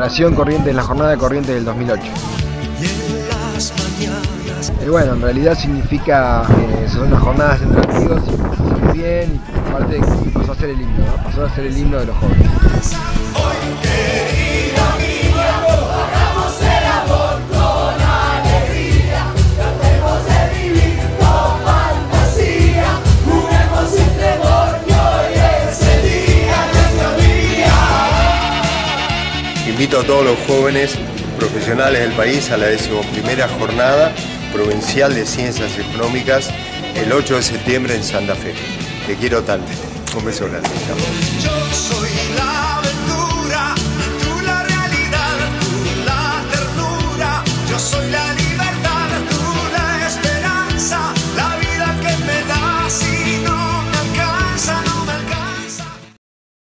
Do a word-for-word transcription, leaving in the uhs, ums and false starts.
Nació en Corrientes, en la jornada de Corrientes del dos mil ocho. Y bueno, en realidad significa, eh, son unas jornadas entre amigos y pasó muy bien, y aparte pasó a ser el himno, ¿no? Pasó a ser el himno de los jóvenes. Invito a todos los jóvenes profesionales del país a la decimoprimera jornada provincial de Ciencias Económicas el ocho de septiembre en Santa Fe. Te quiero tanto. Un beso grande. Chao.